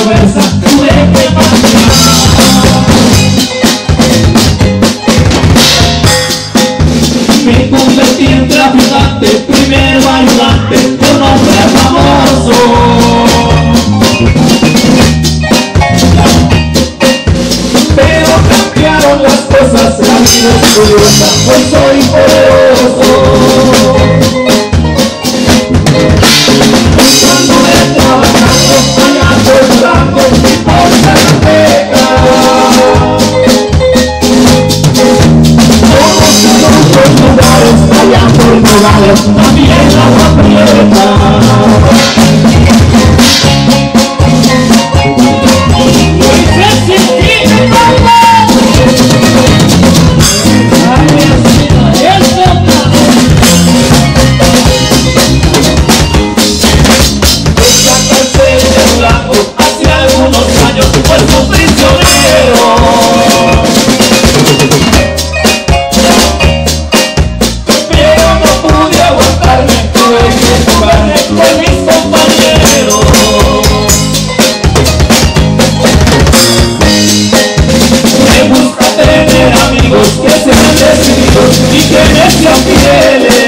fuerza tuve que marchar. Me convertí en traficante, primero ayudante de un hombre famoso. Pero cambiaron las cosas, la vida es curiosa, hoy soy poderoso. Anduve trabajando allá por Durango y por Zacatecas. Conocí otros lugares allá por Nogales, también Agua Prieta. Hace algunos años fue su prisionero. Pero no pude aguantarme, tuve que jugarme con mis compañeros. Me gusta tener amigos que sean decididos y que me sean fieles.